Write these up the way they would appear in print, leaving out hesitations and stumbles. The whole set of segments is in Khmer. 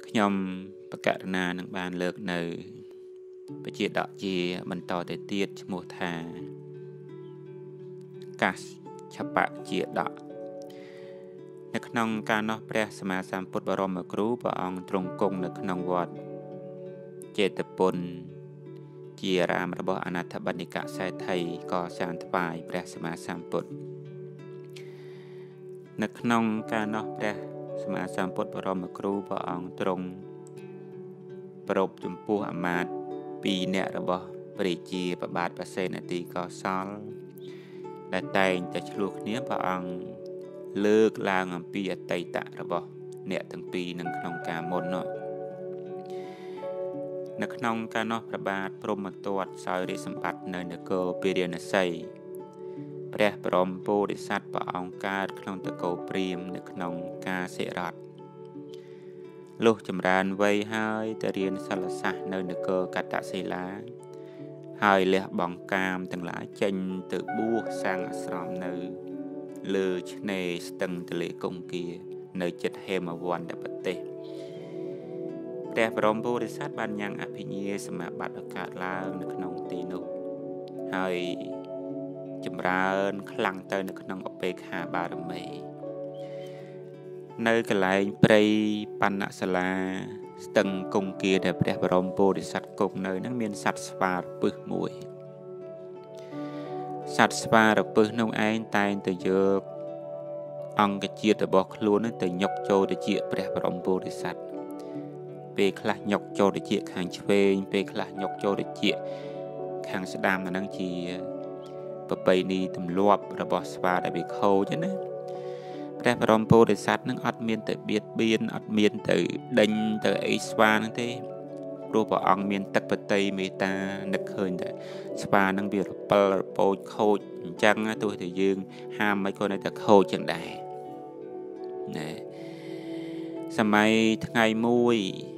ខ្ញុំប្រកាសណានឹងបានលើកនៅបជាដកជាបន្តទៅទៀតឈ្មោះថាកាសឆបៈជាដកនៅក្នុងការនោះព្រះសម្មាសម្ពុទ្ធបរមគ្រូព្រះអង្គទ្រង់គង់នៅក្នុងវត្តចេតពុនជាអារាមរបស់អនាថបណ្ឌិកសេដ្ឋីក៏សាងថ្វាយព្រះសម្មាសម្ពុទ្ធនៅក្នុងការនោះព្រះសម្មាសម្ពុទ្ធបរមគ្រូព្រះអង្គទ្រង់ប្រពចំពោះអាមាត្យ2នាក់របស់ព្រះជាប្របាទប្រសេនទីកោសលដែលតែងតែឆ្លោះគ្នាព្រះអង្គលើកឡើងអំពីអតីតរបស់អ្នកទាំងពីរនឹងក្នុងការមុននោះនៅក្នុងការនោះព្រះបាទព្រហ្មទត្តសោយរាជសម្បត្តិនៅនគរពារាណសីព្រះបរមពុរិស័ទព្រះអង្គកើតក្នុងនគរព្រាហ្មណ៍នៅក្នុងការសិរដ្ឋលុះចម្រើនវ័យហើយទៅរៀនសិលសាស្ត្រនៅនគរកតសិលាហើយលះបង់កាមទាំងឡាយចេញទៅបួសសាងអាស្រមនៅលើឆ្នេរស្ទឹងទន្លេកុងគានៅជិតហេមវន្តប្រទេសព្រះបរមពុរិស័ទបានញ៉ាំងអភិញ្ញាសមាបត្តិកើតឡើងនៅក្នុងទីនោះហើយចម្រើនខ្លាំងទៅនៅក្នុងឧបេក្ខាបារមីនៅកន្លែងព្រៃបណ្ណសាលាស្ទឹងកុងគាដែលព្រះបរមពុរិស័ទគង់នៅនឹងមានសត្វស្វារពឹសមួយសត្វស្វារពឹសនោះឯងតែងទៅយកអង្គជាតិរបស់ខ្លួនទៅញុកចូលទៅជាព្រះបរមពុរិស័ទពេលខ្លះញុកចូលទៅជាខាងឆ្វេងពេលខ្លះញុកចូលទៅជាខាងស្ដាំអានឹងជាប្រពៃណីទម្លាប់របស់ស្វាដែលវាខូចណាព្រះបរមពុរិស័ទនឹងអត់មានទៅបៀតបៀនអត់មានទៅដេញទៅអីស្វានឹងទេព្រោះព្រះអង្គមានទឹកបតីមេត្តានឹកឃើញតែស្វានឹងវារពិលរពោចខូចអញ្ចឹងទោះតែយើងហាមមិនក៏នៅតែខូចចឹងដែរណែសម័យថ្ងៃមួយ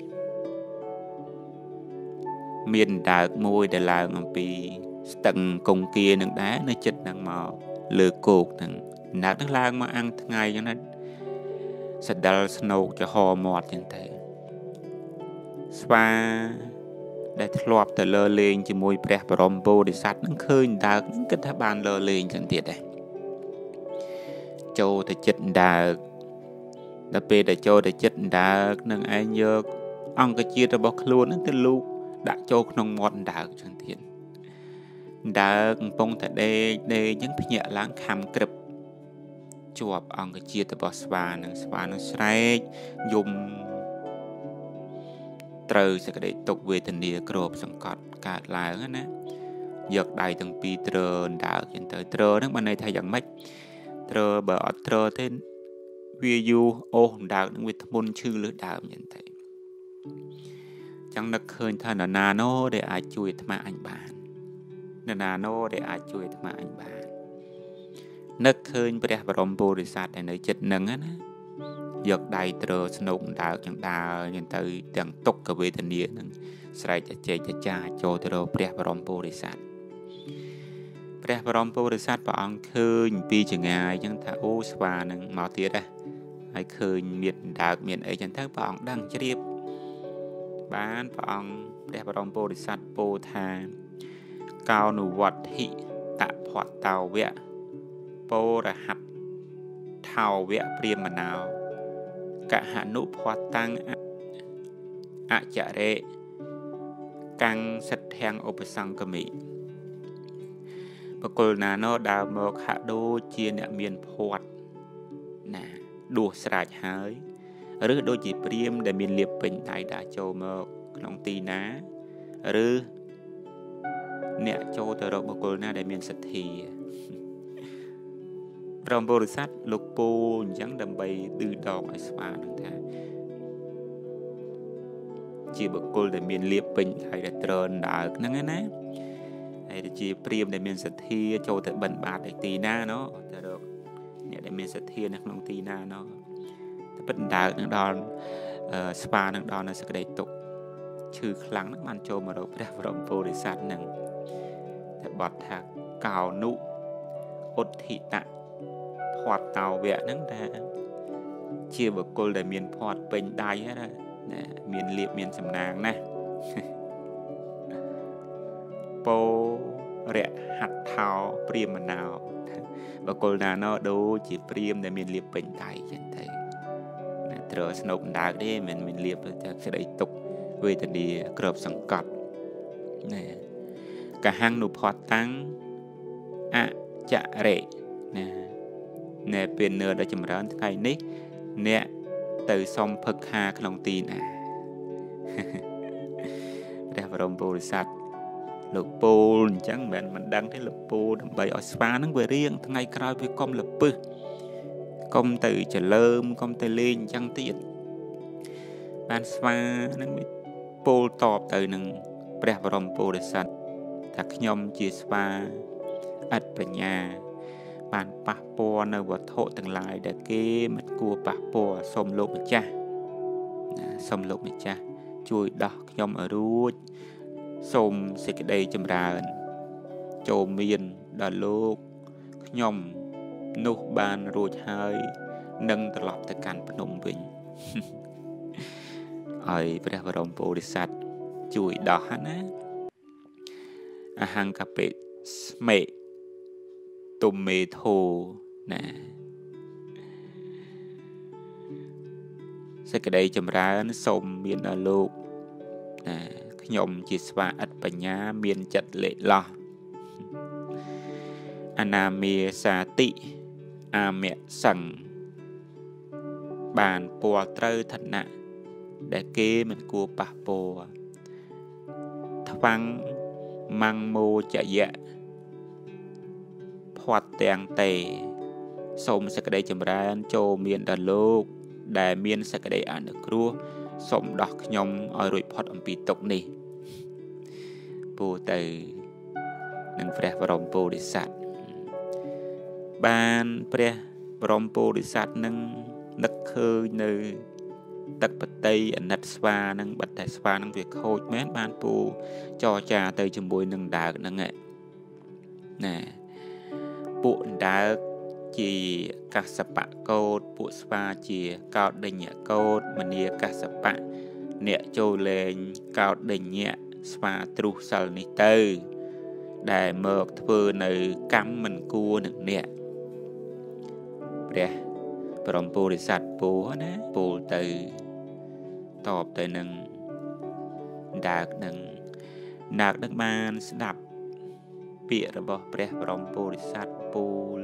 មានដើកមួយដែលឡើងអំពីស្ទឹងកុងគានឹងដែរនៅចិត្តនឹងមកលើគោកនឹងណាត់នឹងឡើងមកអាំងថ្ងៃចឹងណាសដិលស្នោកចំហមាត់ចឹងទៅស្វាដែលធ្លាប់ទៅលើលេងជាមួយព្រះបរមពុរិស័ទនឹងឃើញដើកនឹងគិតថាបានលើលេងចឹងទៀតដែរចូលទៅចិត្តដើកដល់ពេលដែលចូលទៅចិត្តដើកនឹងឯងយកអង្គជាតិរបស់ខ្លួននឹងទៅលូកដាក់ចូលក្នុងមាត់ដើកចឹងទៀតដើកកំពុងតែដេកចឹងភ្ញាក់ឡើងខំក្រឹបជាប់អង្គជាតិរបស់ស្វានឹងស្រែកយំត្រូវសេចក្តីទុក្ខវេទនាគ្របសង្កត់កើតឡើងណាយកដៃទាំងពីរទ្រើដើកចឹងទៅទ្រើហ្នឹងបានន័យថាយ៉ាងម៉េចទ្រើបើអត់ទ្រើទេវាយូរអូសដើកនឹងវាធ្ងន់ឈឺលើដើមចឹងទៅចឹងនឹកឃើញថានរណាណូដែលអាចជួយអាត្មាអញបាននរណាណូដែលអាចជួយអាត្មាអញបាននឹកឃើញព្រះបរមពុរិស័ទដែលនៅចិត្តនឹងណាយកដៃទ្រើស្នោកដើកចឹងដើរចឹងទៅទាំងទុក្ខវេទនានឹងស្រែកចែកចាចូលទៅរកព្រះបរមពុរិស័ទព្រះបរមពុរិស័ទព្រះអង្គឃើញពីចងាយចឹងថាអូស្វានឹងមកទៀតហ៎ហើយឃើញមានដើកមានអីចឹងទៅព្រះអង្គដឹងជ្រាបបានព្រះអង្គព្រះបរមពុរិស័ទពោលថាកោនុវត្តិតផតោវៈពោរហັດថោវៈព្រាមណោកហនុផតាំងអចរេកាំងសិទ្ធាំងឧបសង្កមិបកុលណាណោដើរមកហាក់ដូចជាអ្នកមានភ័ព្វណាដួសស្រាច់ហើយឬដូចជាព្រាមដែលមានលៀបពេញដៃដើរចូលមកក្នុងទីណាឬអ្នកចូលទៅរកបុគ្គលណាដែលមានសទ្ធាព្រមពុរិស័ទលោកពូអញ្ចឹងដើម្បីឌឺដកឲ្យស្វានឹងថាជាបុគ្គលដែលមានលៀបពេញហើយដែលត្រើនដើកហ្នឹងណាហើយទៅជាព្រាមដែលមានសទ្ធាចូលទៅបិណ្ឌបាតឯទីណាណោះទៅរកអ្នកដែលមានសទ្ធានៅក្នុងទីណាណោះទៅបិណ្ឌដើកនឹងដល់ស្វានឹងដល់នៅសេចក្តីទុក្ខឈឺខ្លាំងហ្នឹងបានចូលមករកព្រះបរមពុរិស័ទហ្នឹងតែបទថាកោនុឧទ្ធិតៈផតតោវៈហ្នឹងថាជាបុគ្គលដែលមានផាត់ពេញដៃហ្នឹង nè miền liệp miền sầm nàng nè po rẽ hạt thảo priêm mà nào và cô nào nó đâu chỉ priêm để miền liệp bình đại chân thấy rồi snow đá đi mình liệp sẽ đẩy tục về từ đi cọp sòng cọp nè cả hang nụ phọt tăng chạ rễ nè nè bên nửa đã chấm rán ngày nít nè từ sông phật hà cái lòng tin đây là đồng bồ sát lục bồ chẳng mình đăng thấy lục bồ bày ở spa nó về riêng ngày cày với công lập bự công từ trở lơm công từ lên chẳng tiện ban spa nó bị bồ tọp từ nâng đây là đồng bồ sát thật nhom chia spa ắt về nhà bàn bạc po nơi vật thổ từng lại để kê mặt cua bạc po xôm lục một cha chui đỏ nhom ở ruột xôm xịt cái đây chầm ràn trồ miên đờ lục nhom nụ bàn ruột hơi nâng tật lọp tới cản bất nông bình ở bây giờ đồng bộ để sạch chui đỏ á hàng cà phê mẹ tôm mê thô nè sẽ cái đây chấm ra nó xôm miền ở lục nè nhom chỉ spa ắt bả nhá miền chật lệ lo anamia sa tị mẹ sằng bàn po trơ thật nè để kê mình cua bả po thăng mang mô chạy dạ hoạt tèng tề sôm sẽ cái đây chấm ra cho miền đàn lục để miền sẽ cái đây ăn được rùa sôm đọc nhom ở rồi phật âm pi tộc này bồ từ nâng phật brom bồ đi sát ban phật brom bồ đi sát nâng đất khơi nơi tật bát tây anh nát spa nâng bát đại spa nâng việc khôi mến ban bồ cho trà tới chấm bôi nâng đá nâng nghệ nè bộ đá chỉ các sập bạ cột bộ spa chỉ cao đỉnh nhẹ cột mà nia các sập bạ nhẹ trôi lên cao đỉnh nhẹ spa tru sal ní tư để mở thưa nơi cắm mình cua nặng nhẹ đây brom bồ để sạch bồ nè bồ từ tọp từ nâng đạc nâng nạc đất ban đạp bịa rồi bỏ brom bồ để sạch bồ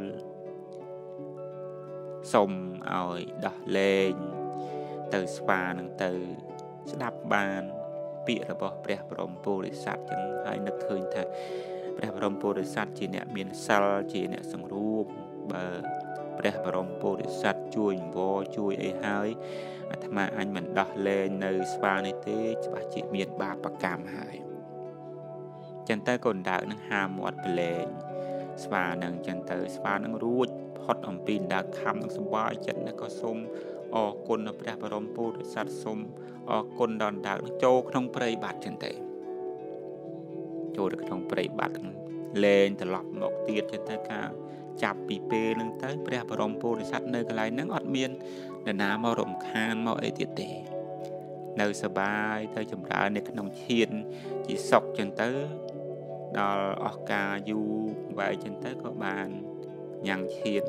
sông ỏi đỏ lên từ spa nâng từ đạp ban bịa rồi bỏ brom bồ để sạch chẳng hay nực khơi thà brom bồ để sạch chỉ nè miền sal chỉ nè sông ruộng bờ brom bồ để sạch chui vô chui ấy hơi thà mà anh mình đỏ lên nơi spa này thế bà chỉ miền ba bạc cam hải chân tới còn đảo nâng hà một lên spa nâng chân tới spa nâng ruột hot âm pin đã khám nâng sum bay chân nó có sum côn ở brom bồ để sạch sum côn đòn đảo nó trâu không prey bạt chân tới trâu được không prey bạt lên từ lọc một tiệt chân tới cả chạp bị pê nâng tới brom bồ để sạch nơi cái lại nâng ọt miên để ná màu rộng khan màu ấy tiệt tệ nơi sờ bay tới chấm ra này cái nông chiên chỉ sọc chân tới đó ca du vài chân tới có bàn nhang chiên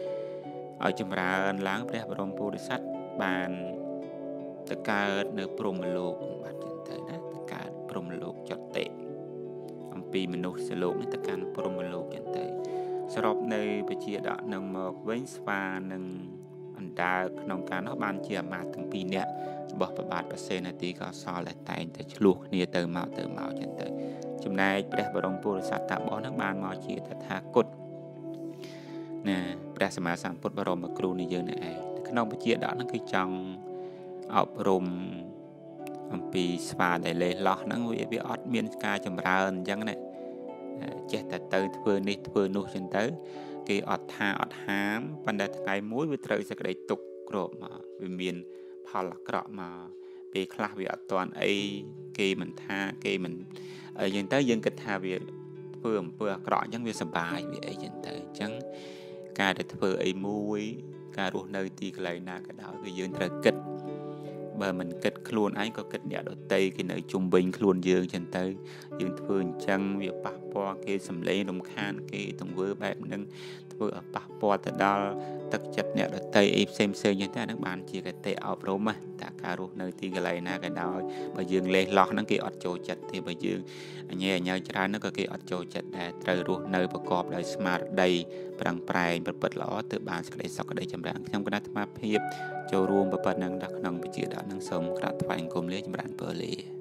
ở chấm ra láng brom bồ để sạch bàn tất cả nơi prom lục bát chân tới đó tất cả prom lục chọt tệ âm pi mình nốt sẽ lục tất cả prom lục chân tớiสรุปในปัจจัยดอกนำมาเว้นสปาหนึ่งอันดาขนมการนอกบ้านเจียมาถึงปีเนี้ยบอกประบาดเปอร์เซ็นต์นาทีก็ซอและแต่จะฉลุเนี่ยเติมเมาจนเติมจำนายพระบรมปุริสัตตะบอกนักบ้านมาเจียตถาคตเนี่ยพระสมมาสัมพุทธบรมครูนี่เยอะเนี่ยขนมปัจจัยดอกนั่นคือจังอบรมอันปีสปาได้เลยหลอกนั่งวิออดเมียนกาจำราญยังเนี่ยเจ็ดแต่เติมเพื่อนี่เพื่อนู่นจนเติมกี่อดทาอดหามปันได้ไกลมุ้ยวิตรจะได้ตุกกรอบมาวิมีนพอหลักกรอบมาไปคลาวิอดตอนไอ้กี่มันทากี่มันยังเติมยังกระทาวิเพื่อกรอบยังวิสบายวิไอ้ยังเติมจังการได้เพื่อไอ้มุ้ยการรู้ในตีไกลนากระดาษก็ยังเติมกิดបើមិនគិតខ្លួនឯងក៏គិតអ្នកដទៃគេនៅជុំវិញខ្លួនយើងចឹងទៅយើងធ្វើអញ្ចឹងវាប៉ះពាល់គេសម្លេងរំខានគេទង្វើបែបហ្នឹងធ្វើឲ្យប៉ះពាល់ទៅដល់ទឹកចិត្តអ្នកដទៃអីផ្សេងចឹងទៅអាហ្នឹងបានជាកតេអប់រំតែការរស់នៅទីកន្លែងណាក៏ដោយបើយើងលេះលោះហ្នឹងគេអត់ចូលចិត្តទេបើយើងអញញ៉ៅច្រើនហ្នឹងក៏គេអត់ចូលចិត្តដែរត្រូវរស់នៅប្រកបដោយស្មារតីប្រឹងប្រែងប្រព្រឹត្តល្អទើបបានសេចក្តីសុខក្តីចម្រើនខ្ញុំគណៈអាត្មាភាពចូលរួមប្រពន្ធនឹងដល់ក្នុងវិជាដល់នឹងសូមក្រាបថ្វាយអង្គមលាចម្រើនពរលា